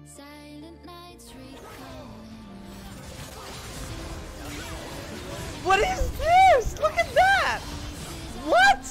What is this? Look at that! What?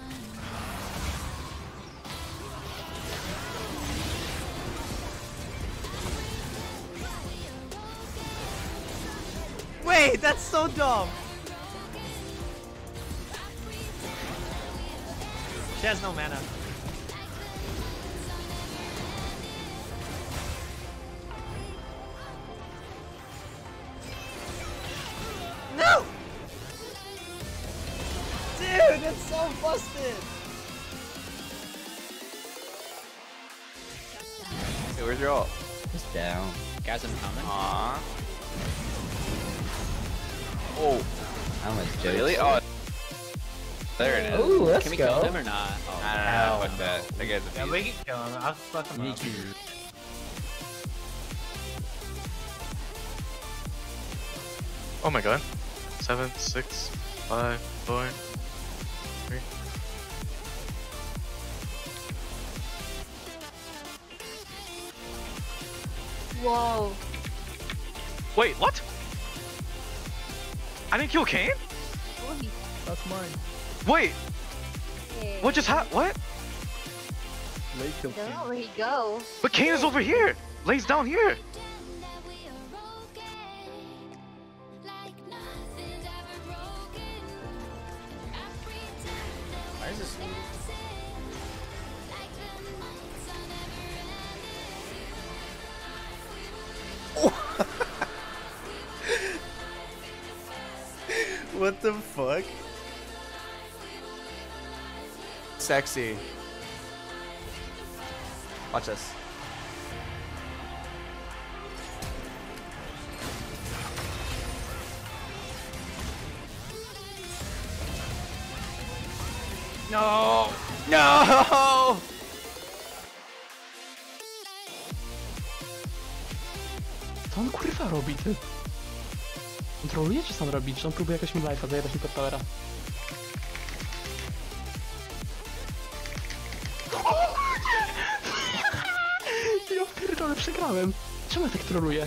Wait, that's so dumb. She has no mana. No! Dude, that's so busted! Hey, where's your ult? Just down. Guys, I'm coming. Aww. Oh. How much jokes? Really? Oh. There it is. Ooh, let's Can we go. kill him or not? Oh. I don't know. Fuck that. That guy's a Yeah, beast. we can kill him. I'll fuck him up. Oh my god. 7, 6, 5, 4, 3. Whoa. Wait, what? I didn't kill Kayn? That's mine. Wait, Hey. what just happened? What? I don't know where he go. But Kayn is over here! Lays down here! Why is this? What the fuck? Sexy. Watch this. No! No! Co on kurwa robi, ty? On troluje, czy co on robi? Czy on próbuje jakoś mi life'a zajebać mi pod towera? Ja pierdolę, przegrałem! Czemu ja tak troluję?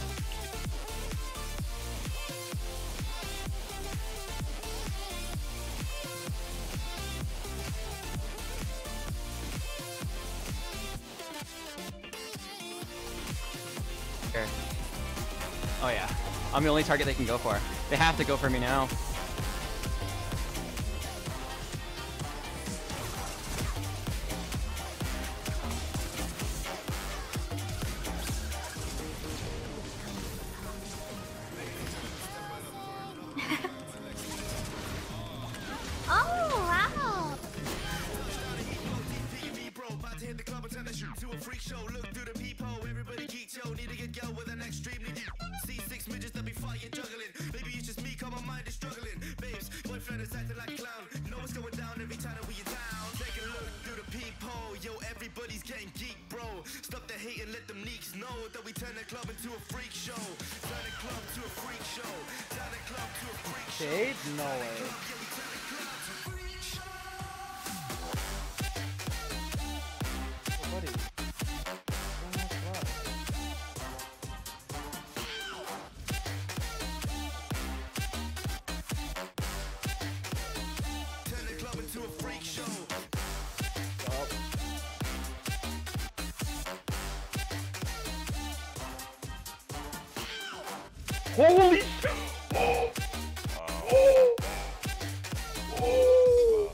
Oh yeah. I'm the only target they can go for. They have to go for me now. Oh, wow. Everybody's getting geek, bro. Stop the hate and let them leaks know that we turn the club into a freak show. Turn the club to a freak show. Turn the club to a freak show. Shade? No way. Buddy. Turn the club into a freak show. Holy shit! Oh! Oh! Oh!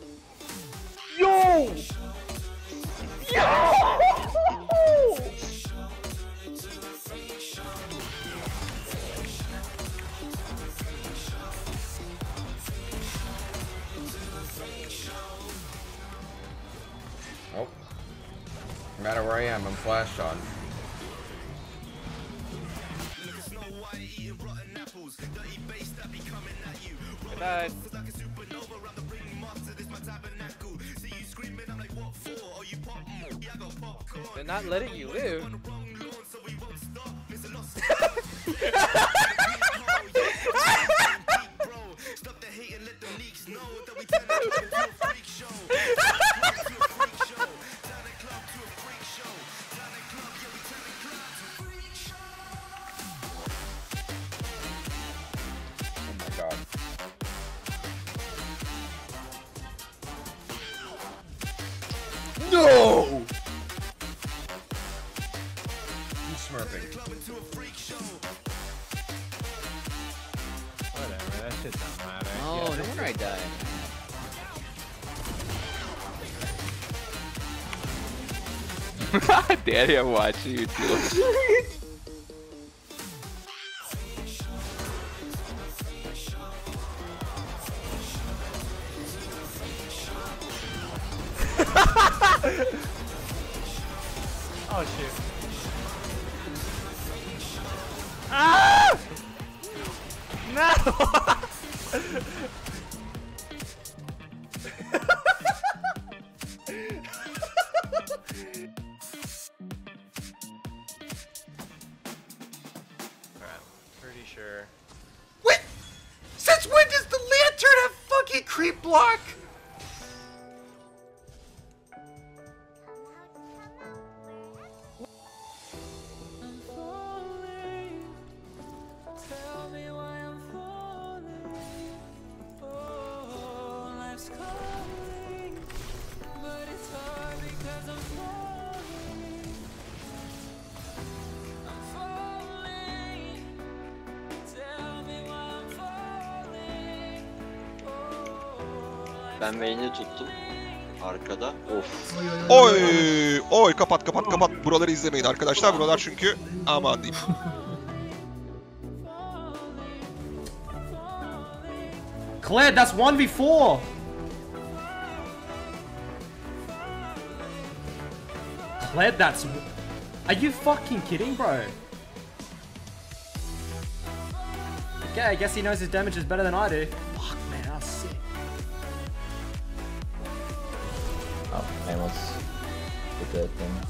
Yo! Yo! Oh. No matter where I am, I'm flashed on. Good night. They're not letting you live. Stop the hate and let them leaks know that we turn the club into a freak show. Turn the club to a freak show. Turn the club, yeah, we turn the club to No! He's smurfing. Whatever, that shit don't matter. Oh, no wonder I died. Daddy, I'm watching you too. Oh shit. Ah! No! Pretty sure. Wait! Since when does the lantern have fucking creep block? Ben main'i tuttum. Arkada. Of. Oy! Oy kapat kapat kapat. Buraları izlemeyin arkadaşlar. Buralar çünkü aman diyeyim. Kled, that's 1v4! Kled, that's... Are you fucking kidding, bro? Okay, I guess he knows his damage is better than I do. Fuck, man, that was sick. Oh, Amos. The good thing.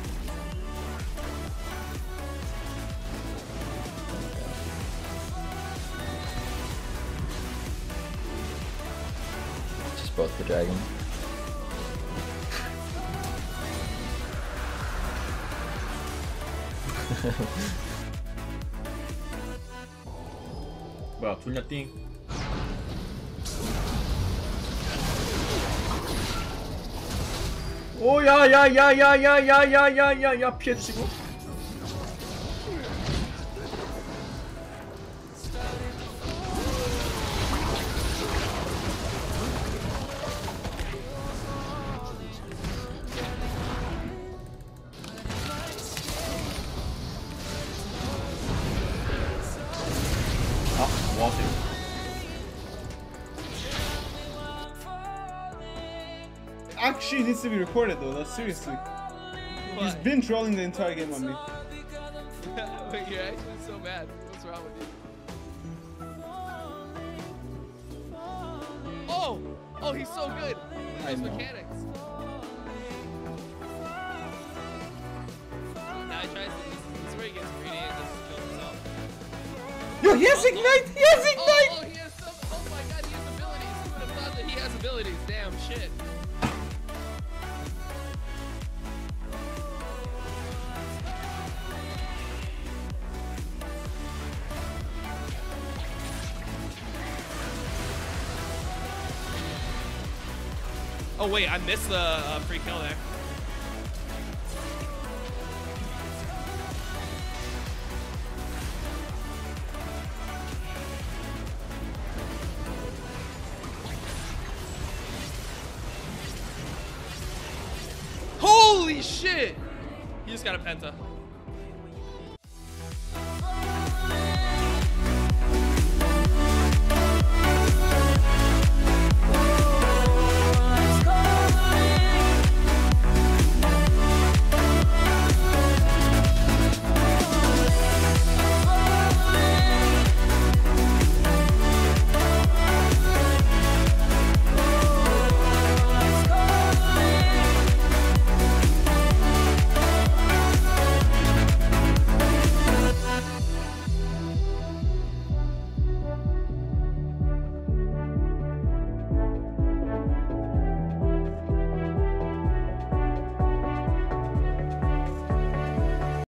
Just brought the dragon. Well, do your thing. O ja, pierwszy go. Actually needs to be recorded though, that's seriously. He's been trolling the entire game on me. Wait, you're actually so mad. What's wrong with you? Oh! Oh, he's so good! Look at his mechanics. Now he tries to, this is where he gets greedy and just kills himself. Yo, he has ignite! He has ignite! Oh, he has some, oh my god, he has abilities. Who would have thought that he has abilities? Damn, shit. Oh wait, I missed the free kill there. Holy shit! He just got a penta.